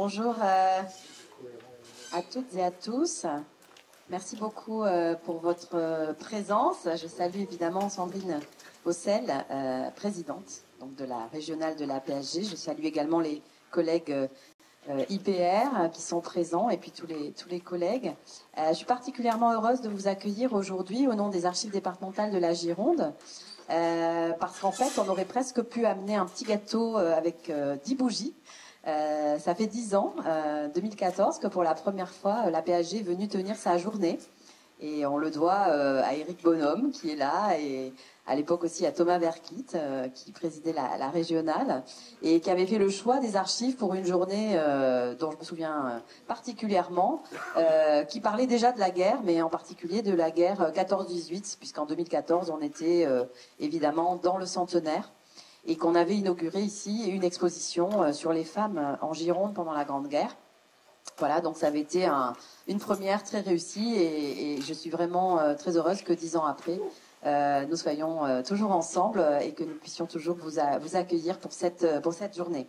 Bonjour à toutes et à tous. Merci beaucoup pour votre présence. Je salue évidemment Sandrine Hossel, présidente donc, de la régionale de la PSG. Je salue également les collègues IPR qui sont présents et puis tous les collègues. Je suis particulièrement heureuse de vous accueillir aujourd'hui au nom des archives départementales de la Gironde. Parce qu'en fait, on aurait presque pu amener un petit gâteau avec 10 bougies. Ça fait 10 ans, 2014, que pour la première fois, la PAG est venue tenir sa journée. Et on le doit à Éric Bonhomme, qui est là, et à l'époque aussi à Thomas Verkit, qui présidait la régionale, et qui avait fait le choix des archives pour une journée dont je me souviens particulièrement, qui parlait déjà de la guerre, mais en particulier de la guerre 14-18, puisqu'en 2014, on était évidemment dans le centenaire, et qu'on avait inauguré ici une exposition sur les femmes en Gironde pendant la Grande Guerre. Voilà, donc ça avait été une première très réussie et je suis vraiment très heureuse que 10 ans après, nous soyons toujours ensemble et que nous puissions toujours vous accueillir pour cette journée.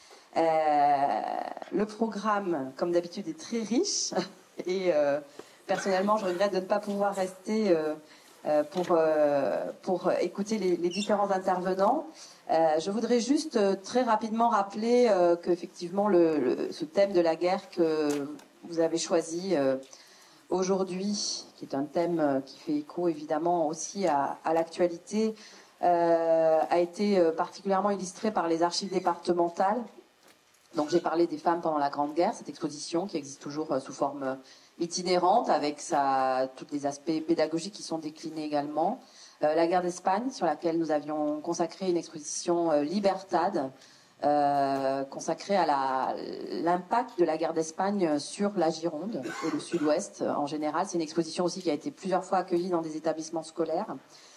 Le programme, comme d'habitude, est très riche et personnellement, je regrette de ne pas pouvoir rester pour écouter les différents intervenants. Je voudrais juste très rapidement rappeler qu'effectivement ce thème de la guerre que vous avez choisi aujourd'hui, qui est un thème qui fait écho évidemment aussi à l'actualité, a été particulièrement illustré par les archives départementales. Donc j'ai parlé des femmes pendant la Grande Guerre, cette exposition qui existe toujours sous forme itinérante avec tous les aspects pédagogiques qui sont déclinés également. La guerre d'Espagne, sur laquelle nous avions consacré une exposition Libertad, consacrée à l'impact de la guerre d'Espagne sur la Gironde et le sud-ouest en général. C'est une exposition aussi qui a été plusieurs fois accueillie dans des établissements scolaires.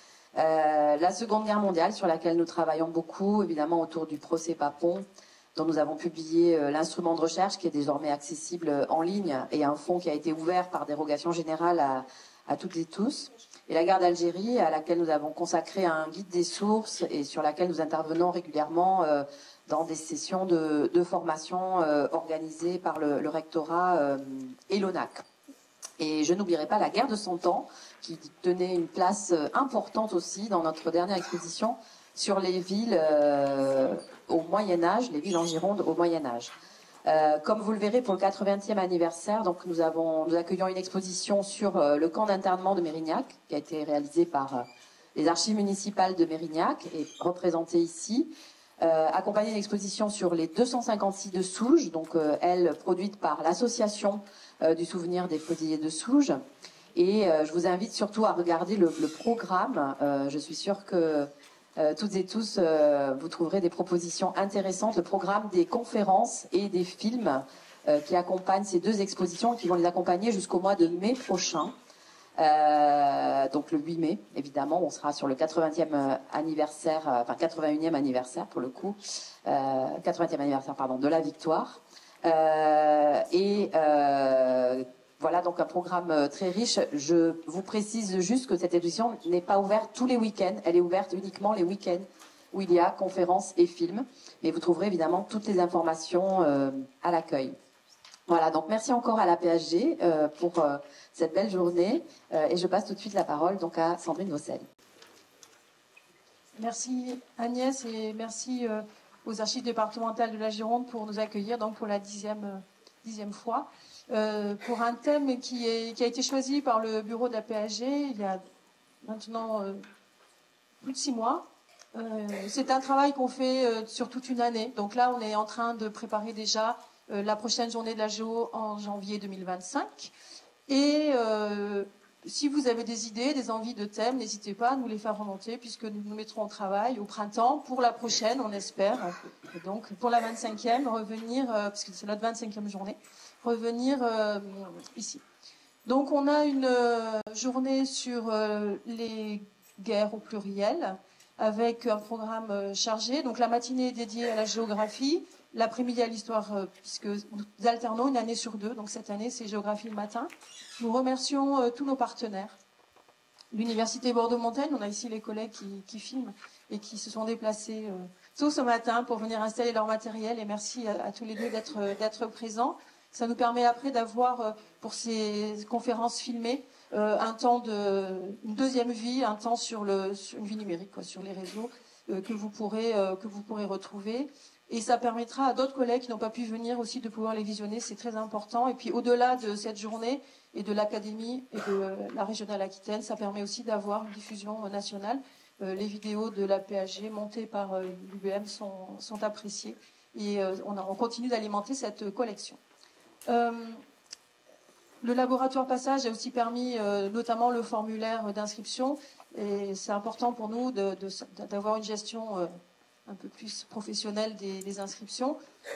La Seconde Guerre mondiale, sur laquelle nous travaillons beaucoup, évidemment autour du procès Papon, dont nous avons publié l'instrument de recherche qui est désormais accessible en ligne et un fonds qui a été ouvert par dérogation générale à toutes et tous. Et la guerre d'Algérie, à laquelle nous avons consacré un guide des sources et sur laquelle nous intervenons régulièrement dans des sessions de formation organisées par le rectorat et l'ONAC. Et je n'oublierai pas la guerre de Cent Ans, qui tenait une place importante aussi dans notre dernière exposition sur les villes au Moyen-Âge, les villes en Gironde au Moyen-Âge. Comme vous le verrez pour le 80e anniversaire, donc nous accueillons une exposition sur le camp d'internement de Mérignac, qui a été réalisé par les archives municipales de Mérignac et représenté ici, accompagnée d'une exposition sur les 256 de Souges, donc elle produite par l'association du souvenir des fusillés de Souges. Et je vous invite surtout à regarder le programme. Je suis sûre que toutes et tous, vous trouverez des propositions intéressantes, le programme des conférences et des films qui accompagnent ces deux expositions et qui vont les accompagner jusqu'au mois de mai prochain. Donc le 8 mai, évidemment, on sera sur le 80e anniversaire, enfin 81e anniversaire pour le coup, 80e anniversaire, pardon, de la victoire. Voilà donc un programme très riche. Je vous précise juste que cette édition n'est pas ouverte tous les week-ends. Elle est ouverte uniquement les week-ends où il y a conférences et films. Mais vous trouverez évidemment toutes les informations à l'accueil. Voilà, donc merci encore à la PSG pour cette belle journée. Et je passe tout de suite la parole donc à Sandrine Hossel. Merci Agnès et merci aux archives départementales de la Gironde pour nous accueillir donc pour la dixième fois. Pour un thème qui a été choisi par le bureau de la PAG il y a maintenant plus de 6 mois. C'est un travail qu'on fait sur toute une année. Donc là, on est en train de préparer déjà la prochaine journée de la Géo en janvier 2025. Et si vous avez des idées, des envies de thèmes, n'hésitez pas à nous les faire remonter puisque nous nous mettrons au travail au printemps pour la prochaine, on espère. Et donc pour la 25e, revenir, parce que c'est notre 25e journée, revenir ici. Donc on a une journée sur les guerres au pluriel avec un programme chargé. Donc la matinée est dédiée à la géographie, l'après-midi à l'histoire, puisque nous alternons une année sur 2. Donc cette année, c'est géographie le matin. Nous remercions tous nos partenaires. L'Université Bordeaux-Montaigne, on a ici les collègues qui filment et qui se sont déplacés tôt ce matin pour venir installer leur matériel et merci à tous les deux d'être présents. Ça nous permet après d'avoir, pour ces conférences filmées, une deuxième vie, un temps sur une vie numérique, quoi, sur les réseaux que vous pourrez retrouver. Et ça permettra à d'autres collègues qui n'ont pas pu venir aussi de pouvoir les visionner, c'est très important. Et puis au-delà de cette journée et de l'Académie et de la régionale Aquitaine, ça permet aussi d'avoir une diffusion nationale. Les vidéos de la PHG montées par l'UBM sont appréciées et on continue d'alimenter cette collection. Le laboratoire Passage a aussi permis notamment le formulaire d'inscription et c'est important pour nous d'avoir une gestion un peu plus professionnelle des inscriptions.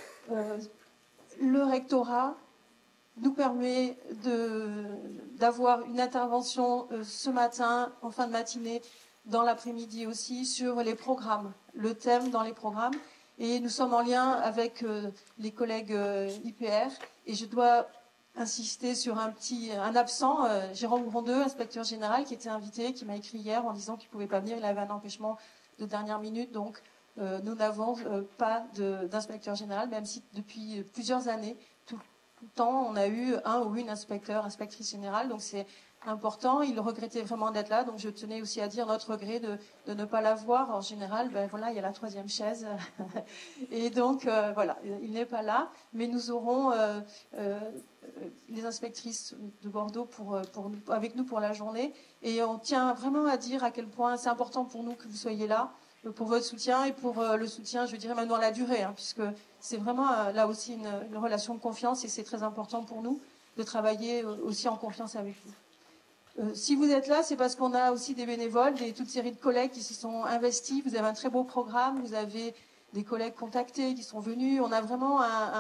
Le rectorat nous permet d'avoir une intervention ce matin, en fin de matinée, dans l'après-midi aussi, sur les programmes, le thème dans les programmes. Et nous sommes en lien avec les collègues IPR. Et je dois insister sur un absent, Jérôme Grondeux, inspecteur général, qui était invité, qui m'a écrit hier en disant qu'il ne pouvait pas venir, il avait un empêchement de dernière minute. Donc, nous n'avons pas d'inspecteur général, même si depuis plusieurs années, tout le temps, on a eu un ou une inspectrice générale. Donc, c'est important. Il regrettait vraiment d'être là. Donc, je tenais aussi à dire notre regret de ne pas l'avoir. En général, ben voilà, il y a la troisième chaise. Et donc, voilà, il n'est pas là. Mais nous aurons les inspectrices de Bordeaux avec nous pour la journée. Et on tient vraiment à dire à quel point c'est important pour nous que vous soyez là, pour votre soutien et pour le soutien, je dirais, même dans la durée, hein, puisque c'est vraiment là aussi une relation de confiance et c'est très important pour nous de travailler aussi en confiance avec vous. Si vous êtes là, c'est parce qu'on a aussi des bénévoles, toute une série de collègues qui se sont investis. Vous avez un très beau programme, vous avez des collègues contactés qui sont venus. On a vraiment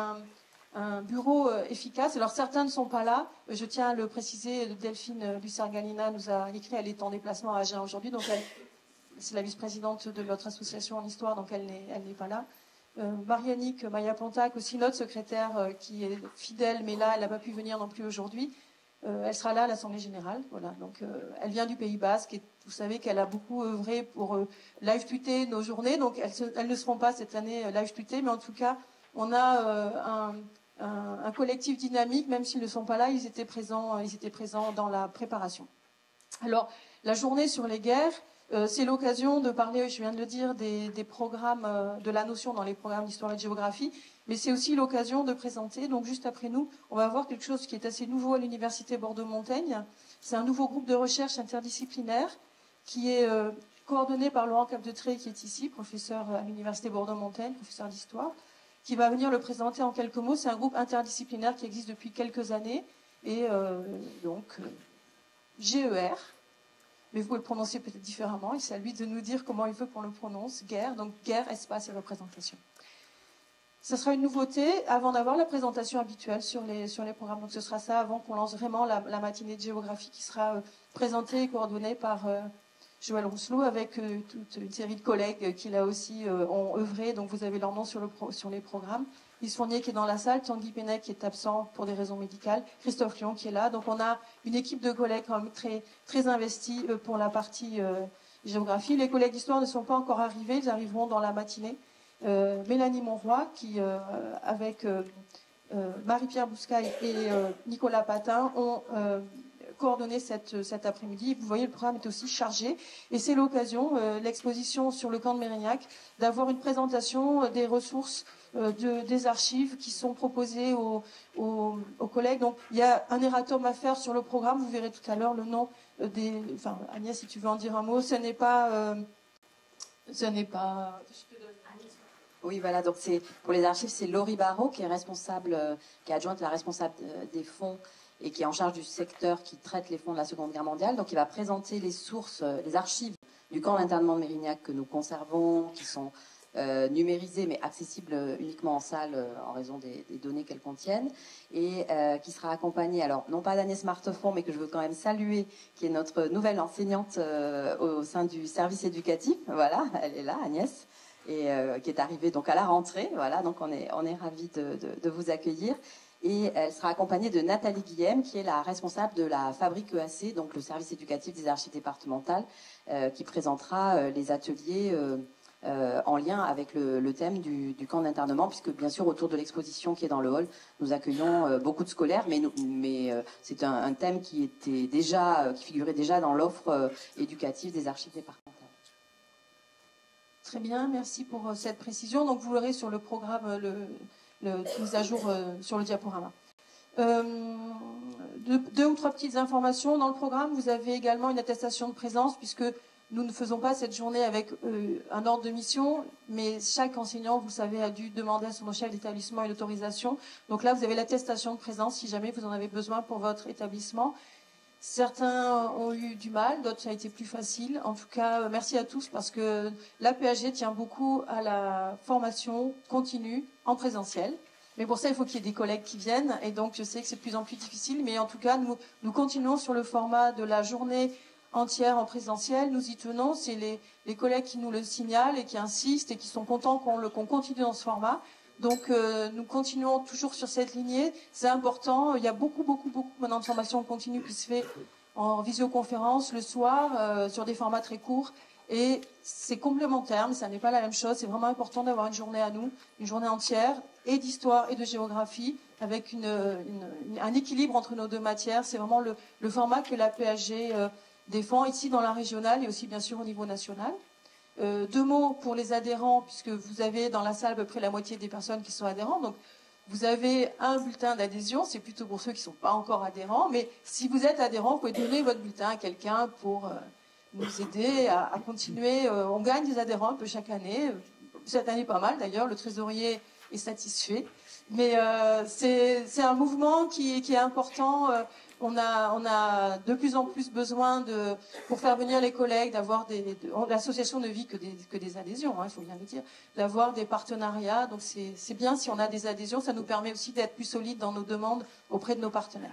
un bureau efficace. Alors certains ne sont pas là. Je tiens à le préciser, Delphine Lussard-Galina nous a écrit, elle est en déplacement à Agen aujourd'hui, donc c'est la vice-présidente de notre association en histoire, donc elle n'est pas là. Marianique Maya-Pontac, aussi notre secrétaire qui est fidèle, mais là, elle n'a pas pu venir non plus aujourd'hui. Elle sera là à l'Assemblée Générale. Voilà. Donc, elle vient du Pays Basque et vous savez qu'elle a beaucoup œuvré pour live tweeter nos journées. Donc, elles ne seront pas cette année live tweetées, mais en tout cas, on a un collectif dynamique, même s'ils ne sont pas là, ils étaient présents dans la préparation. Alors, la journée sur les guerres, c'est l'occasion de parler, je viens de le dire, des programmes, de la notion dans les programmes d'histoire et de géographie, mais c'est aussi l'occasion de présenter, donc juste après nous, on va voir quelque chose qui est assez nouveau à l'Université Bordeaux-Montaigne. C'est un nouveau groupe de recherche interdisciplinaire qui est coordonné par Laurent Capdetré, qui est ici, professeur à l'Université Bordeaux-Montaigne, professeur d'histoire, qui va venir le présenter en quelques mots. C'est un groupe interdisciplinaire qui existe depuis quelques années, et donc GER, mais vous pouvez le prononcer peut-être différemment, et c'est à lui de nous dire comment il veut qu'on le prononce, guerre, donc guerre, espace et représentation. Ce sera une nouveauté avant d'avoir la présentation habituelle sur les programmes. Donc ce sera ça avant qu'on lance vraiment la matinée de géographie qui sera présentée et coordonnée par Joël Rousselot avec toute une série de collègues qui là aussi ont œuvré. Donc vous avez leur nom sur les programmes. Lise Fournier qui est dans la salle, Tanguy Pénec qui est absent pour des raisons médicales, Christophe Lyon qui est là. Donc on a une équipe de collègues quand même très, très investie pour la partie géographie. Les collègues d'histoire ne sont pas encore arrivés, ils arriveront dans la matinée. Mélanie Monroy qui, avec Marie-Pierre Bouscaille et Nicolas Patin, ont coordonné cet après-midi. Vous voyez, le programme est aussi chargé. Et c'est l'occasion, l'exposition sur le camp de Mérignac, d'avoir une présentation des ressources des archives qui sont proposées aux collègues. Donc, il y a un erratum à faire sur le programme. Vous verrez tout à l'heure le nom des... Enfin, Agnès, si tu veux en dire un mot, ce n'est pas... Oui, voilà, donc c'est pour les archives, c'est Laurie Barrault qui est responsable, qui est adjointe à la responsable des fonds et qui est en charge du secteur qui traite les fonds de la Seconde Guerre mondiale. Donc il va présenter les sources, les archives du camp d'internement de Mérignac que nous conservons, qui sont numérisées mais accessibles uniquement en salle en raison des données qu'elles contiennent, et qui sera accompagnée, alors non pas d'Agnès Martefond, mais que je veux quand même saluer, qui est notre nouvelle enseignante au sein du service éducatif. Voilà, elle est là, Agnès. Et qui est arrivée donc à la rentrée, voilà, donc on est ravis de vous accueillir. Et elle sera accompagnée de Nathalie Guillem, qui est la responsable de la fabrique EAC, donc le service éducatif des archives départementales, qui présentera les ateliers en lien avec le thème du camp d'internement, puisque bien sûr autour de l'exposition qui est dans le hall, nous accueillons beaucoup de scolaires, mais c'est un thème qui figurait déjà dans l'offre éducative des archives départementales. Très bien, merci pour cette précision. Donc vous l'aurez sur le programme, mise à jour sur le diaporama. Deux ou trois petites informations. Dans le programme, vous avez également une attestation de présence, puisque nous ne faisons pas cette journée avec un ordre de mission, mais chaque enseignant, vous savez, a dû demander à son chef d'établissement une autorisation. Donc là, vous avez l'attestation de présence si jamais vous en avez besoin pour votre établissement. Certains ont eu du mal, d'autres ça a été plus facile. En tout cas, merci à tous parce que l'APHG tient beaucoup à la formation continue en présentiel. Mais pour ça, il faut qu'il y ait des collègues qui viennent. Et donc, je sais que c'est de plus en plus difficile. Mais en tout cas, nous continuons sur le format de la journée entière en présentiel. Nous y tenons. C'est les collègues qui nous le signalent et qui insistent et qui sont contents qu'on continue dans ce format. Donc, nous continuons toujours sur cette lignée. C'est important. Il y a beaucoup maintenant de formation continue qui se fait en visioconférence le soir, sur des formats très courts. Et c'est complémentaire, mais ça n'est pas la même chose. C'est vraiment important d'avoir une journée à nous, une journée entière, et d'histoire et de géographie, avec un équilibre entre nos deux matières. C'est vraiment le format que la PHG défend ici dans la régionale et aussi bien sûr au niveau national. Deux mots pour les adhérents, puisque vous avez dans la salle à peu près la moitié des personnes qui sont adhérents. Donc, vous avez un bulletin d'adhésion, c'est plutôt pour ceux qui ne sont pas encore adhérents. Mais si vous êtes adhérent, vous pouvez donner votre bulletin à quelqu'un pour nous aider à continuer. On gagne des adhérents un peu chaque année. Cette année, pas mal d'ailleurs. Le trésorier est satisfait. Mais c'est un mouvement qui est important. On a de plus en plus besoin pour faire venir les collègues, d'avoir l'association ne vit que des adhésions, il faut bien le dire, d'avoir des partenariats. Donc c'est bien si on a des adhésions, ça nous permet aussi d'être plus solides dans nos demandes auprès de nos partenaires.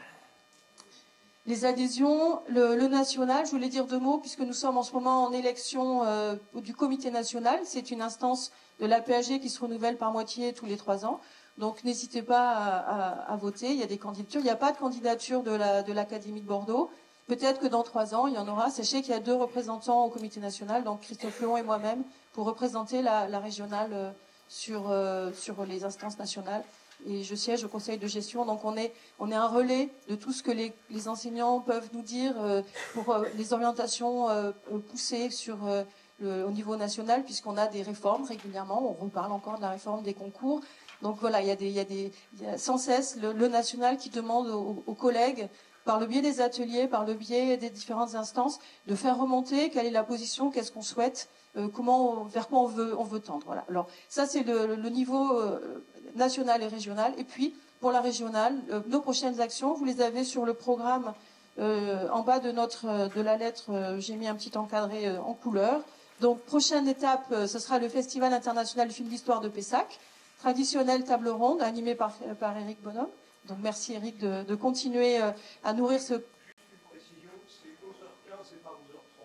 Les adhésions, le national, je voulais dire deux mots, puisque nous sommes en ce moment en élection du comité national. C'est une instance de l'APHG qui se renouvelle par moitié tous les 3 ans. Donc n'hésitez pas à voter, il y a des candidatures. Il n'y a pas de candidature de l'Académie de Bordeaux. Peut-être que dans 3 ans, il y en aura. Sachez qu'il y a 2 représentants au comité national, donc Christophe Léon et moi-même, pour représenter la régionale sur les instances nationales. Et je siège au conseil de gestion, donc on est un relais de tout ce que les enseignants peuvent nous dire pour les orientations poussées au niveau national, puisqu'on a des réformes régulièrement. On reparle encore de la réforme des concours. Donc voilà, il y a sans cesse le national qui demande aux collègues, par le biais des ateliers, par le biais des différentes instances, de faire remonter quelle est la position, qu'est-ce qu'on souhaite, vers quoi on veut tendre. Voilà. Alors ça c'est le niveau national et régional. Et puis pour la régionale, nos prochaines actions, vous les avez sur le programme en bas de la lettre. J'ai mis un petit encadré en couleur. Donc prochaine étape, ce sera le Festival international du film d'histoire de Pessac. Traditionnelle table ronde animée par Éric Bonhomme. Donc merci Éric de continuer à nourrir ce... Une précision, c'est 11h15 et pas 11h30.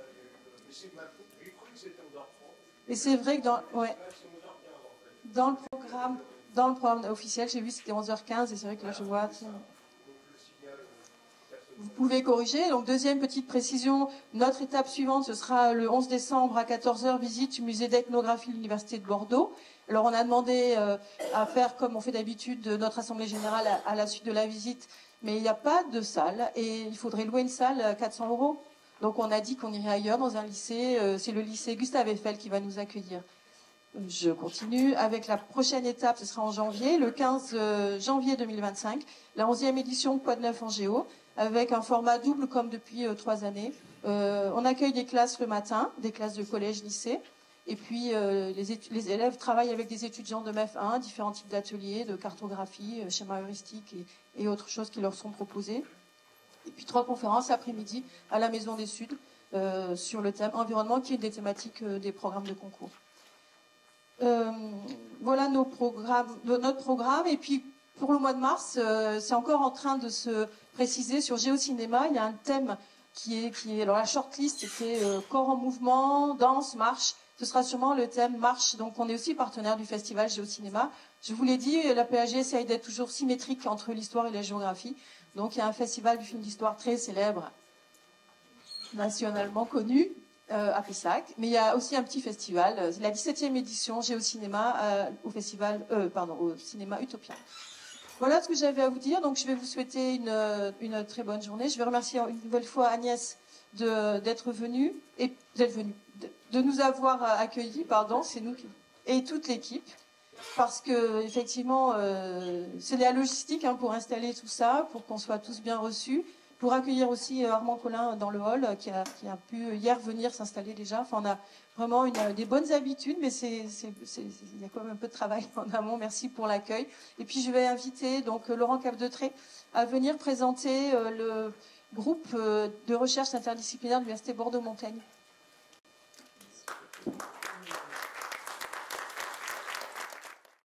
J'ai cru que c'était 11h30. Et c'est vrai que dans le programme officiel, j'ai vu que c'était 11h15 et c'est vrai que là je vois... Vous pouvez corriger. Donc, deuxième petite précision, notre étape suivante, ce sera le 11 décembre à 14h, visite du musée d'ethnographie de l'Université de Bordeaux. Alors, on a demandé à faire, comme on fait d'habitude, notre assemblée générale à la suite de la visite, mais il n'y a pas de salle et il faudrait louer une salle à 400 €. Donc, on a dit qu'on irait ailleurs, dans un lycée. C'est le lycée Gustave Eiffel qui va nous accueillir. Je continue avec la prochaine étape, ce sera en janvier, le 15 janvier 2025, la 11e édition de Quoi de neuf en géo, avec un format double comme depuis 3 années. On accueille des classes le matin, des classes de collège-lycée, et puis les élèves travaillent avec des étudiants de MEF1, différents types d'ateliers, de cartographie, schéma heuristique et autres choses qui leur sont proposées. Et puis 3 conférences après-midi à la Maison des Suds sur le thème environnement, qui est une des thématiques des programmes de concours. Voilà notre programme. Et puis pour le mois de mars, c'est encore en train de se préciser sur Géocinéma. Il y a un thème qui est alors la shortlist, c'était corps en mouvement, danse, marche. Ce sera sûrement le thème marche. Donc on est aussi partenaire du festival Géocinéma. Je vous l'ai dit, la PHG essaye d'être toujours symétrique entre l'histoire et la géographie. Donc il y a un festival du film d'histoire très célèbre, nationalement connu, à Pessac, mais il y a aussi un petit festival, c'est la 17e édition Géocinéma au cinéma Utopia. Voilà ce que j'avais à vous dire. Donc je vais vous souhaiter une très bonne journée. Je vais remercier une nouvelle fois Agnès d'être venue et de nous avoir accueillis, c'est nous et toute l'équipe, parce que effectivement c'est la logistique pour installer tout ça, pour qu'on soit tous bien reçus. Pour accueillir aussi Armand Collin dans le hall, qui a pu hier venir s'installer déjà. Enfin, on a vraiment des bonnes habitudes, mais il y a quand même un peu de travail en amont. Merci pour l'accueil. Et puis, je vais inviter donc Laurent Capdetré à venir présenter le groupe de recherche interdisciplinaire de l'Université Bordeaux-Montaigne.